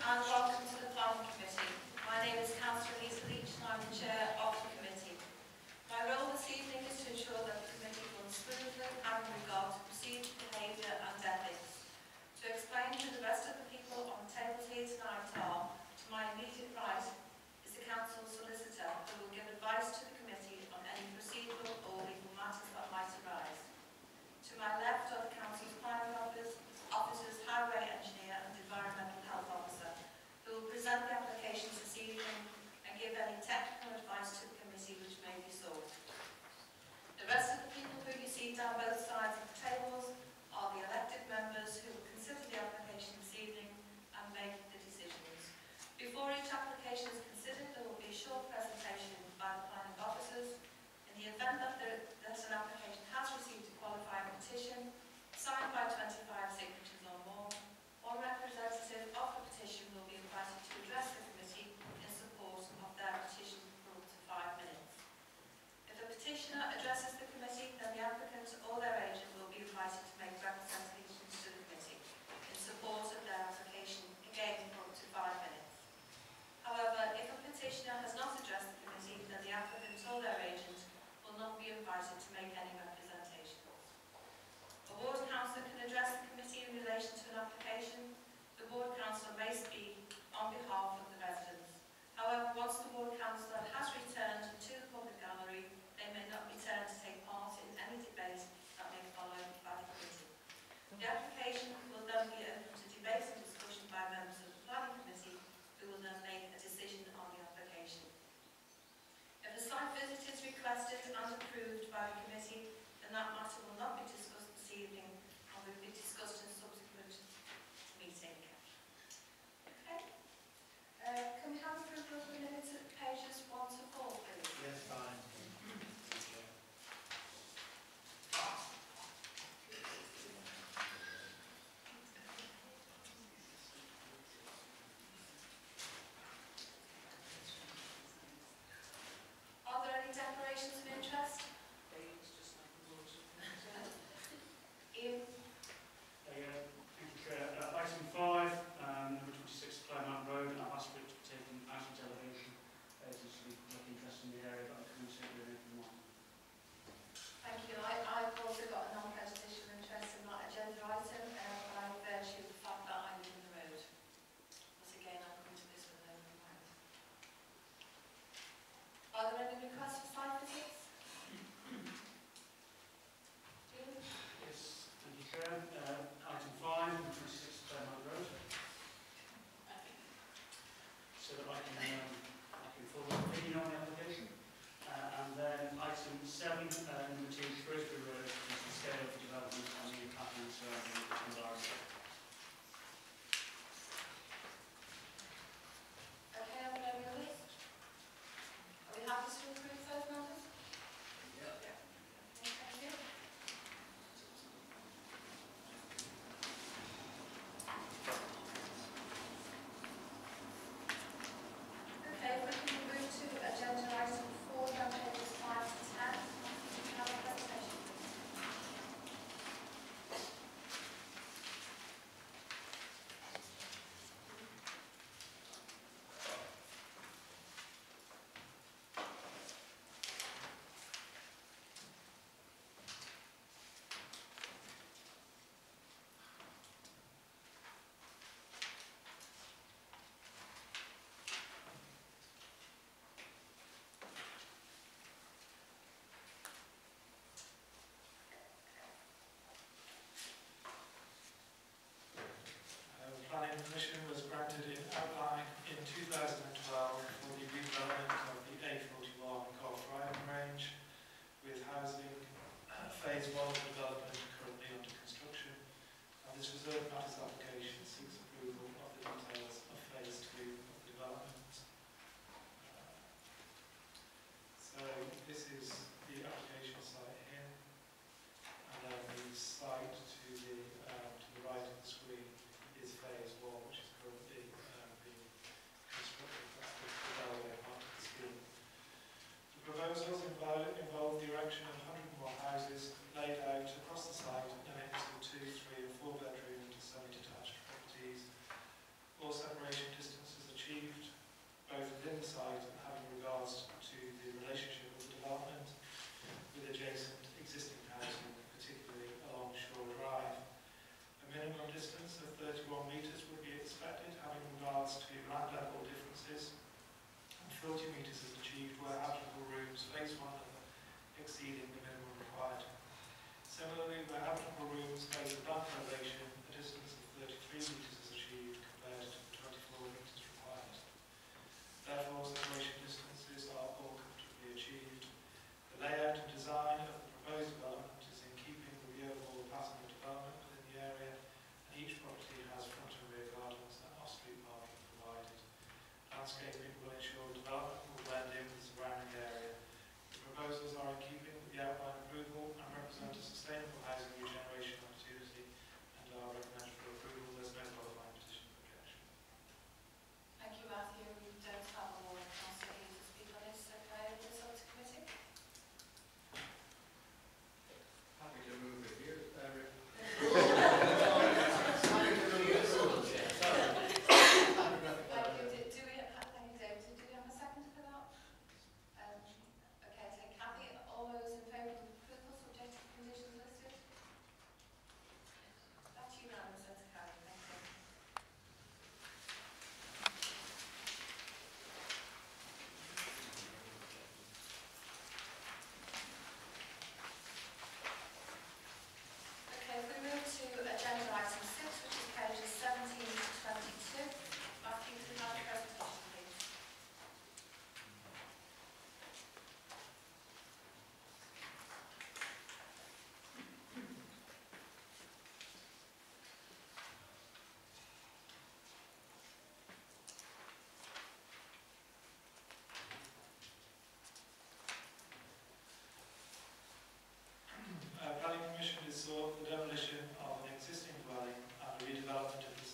and welcome to the Planning Committee. My name is Councillor Anita Leech and I'm the Chair of the Committee. My role this evening is to ensure that the Committee runs smoothly and with regard to procedure, behaviour and ethics. To explain who the rest of the people on the tables here tonight are, to my immediate right is the Council Solicitor who will give advice to the Committee on any procedural or legal matters that might arise. To my left are the Council's private officers, Highway Engineer and Environmental Health Officer, who will present the applications this evening and give any technical advice to the Committee which may be sought. The rest of the people who you see down both sides of the tables are the elected members who will consider the application this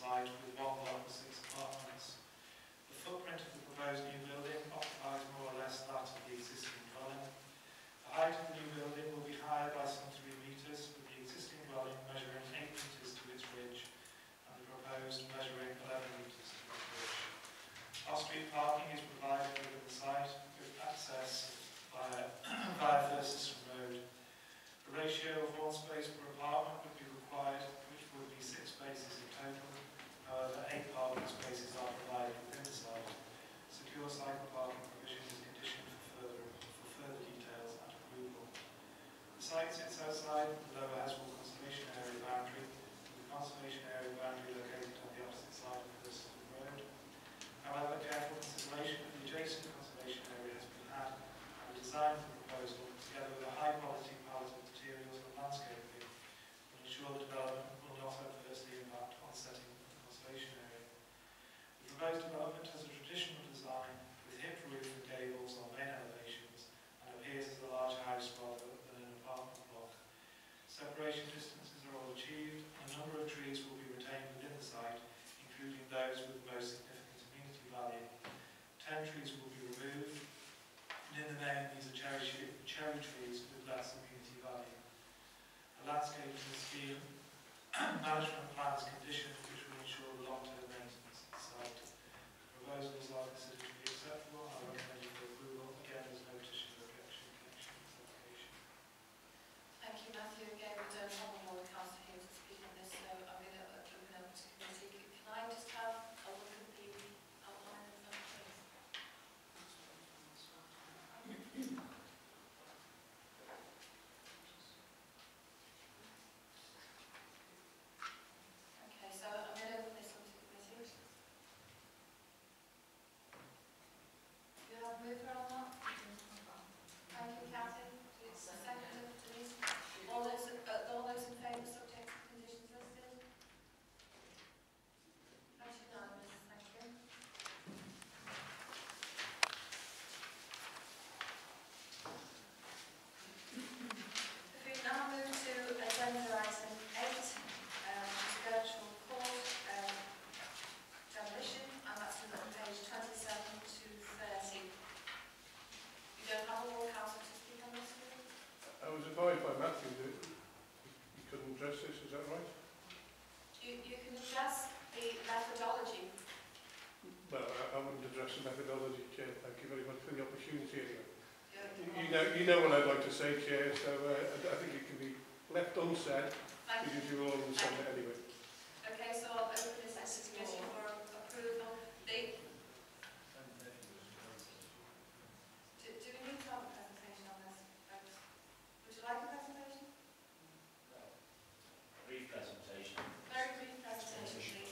site with one block of 6 apartments. The footprint of the proposed new building occupies more or less that of the existing dwelling. The height of the new building will be higher by some 3 metres, with the existing dwelling measuring 8 metres to its ridge and the proposed measuring 11 metres to its ridge. Off-street parking is provided within the site with access via First System Road. A ratio of 1 space per apartment would be required, which would be 6 spaces in total. However, 8 parking spaces are provided within the site. Secure cycle parking provision is conditioned for further details and approval. The site sits outside the Lower Heswall Conservation Area boundary, with the Conservation Area boundary located on the opposite side of the Sullivan Road. However, careful consideration of the adjacent conservation area has been had, and the design of the proposal, together with a high-quality palette of materials and landscaping, will ensure the development will not adversely impact on setting of the conservation area. The proposed development has a traditional design with hip roof and gables on main elevations and appears as a large house rather than an apartment block. Separation distances are all achieved, and a number of trees will be retained within the site, including those with the most significant amenity value. 10 trees will be removed, and in the main these are cherry trees with less amenity value. A landscaping scheme management plan is conditioned, which will ensure the long-term maintenance of the site. The proposals are considered to be acceptable and are recommended for approval. Again, there's no petition or objection in connection with this application. Thank you, Matthew. Again, we don't have a ward councillor here to speak on this, so I'm going to open up to committee. Can I just have a look at the outline in front, please? Okay, so I'm going to open this up to committee. You have moved on that? Thank you, Cathy. Second, Denise. All those in favour, subject to conditions listed? That's unanimous, thank you. If we now move to agenda item 8, virtual court demolition, and that's on page 27 to 30. You don't have a ward councillor to speak on this, do you? I was advised by Matthew that you couldn't address this, is that right? You can address the methodology. Well, I wouldn't address the methodology, Chair. Thank you very much for the opportunity anyway. You're You know what I'd like to say, Chair, so I think it can be left unsaid Thank you. because you're all on the same anyway. Okay, so I'll open this to committee for approval. Do we need to have a presentation on this? Would you like a presentation? Brief presentation. Very brief presentation, please.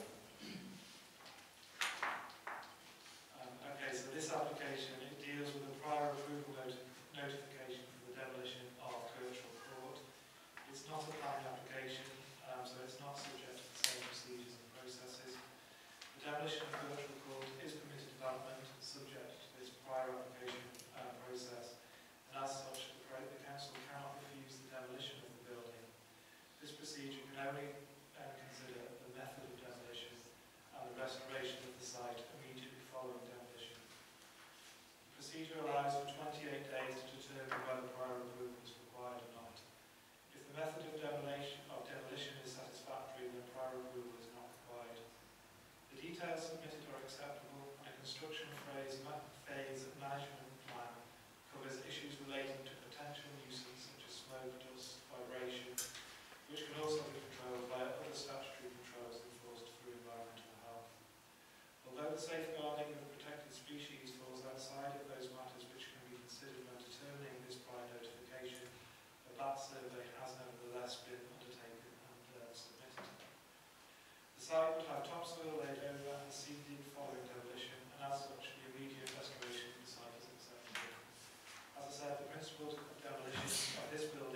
Okay, so this application, it deals with a prior approval notification for the demolition of Cllr Court. It's not a planning application, so it's not subject to the same procedures and processes. The demolition of Cllr Court is permitted development subject to this prior application process, and as such, the council cannot refuse the demolition of the building. This procedure can only consider the method of demolition and the restoration of the site immediately following demolition. The procedure allows for 28 days to determine whether prior approval is required or not. If the method of demolition is satisfactory, then prior approval is not required. The details submitted are acceptable, and a construction phase management plan covers issues relating to potential nuisance such as smoke, dust, vibration, which can also be controlled by other statutory controls enforced through environmental health. Although the safeguarding of protected species falls outside of those matters which can be considered when determining this prior notification, a bat survey has nevertheless been undertaken and submitted. The site would have topsoil laid over and seeded following demolition, and as such, the immediate restoration of the site is acceptable. As I said, the principles of demolition of this building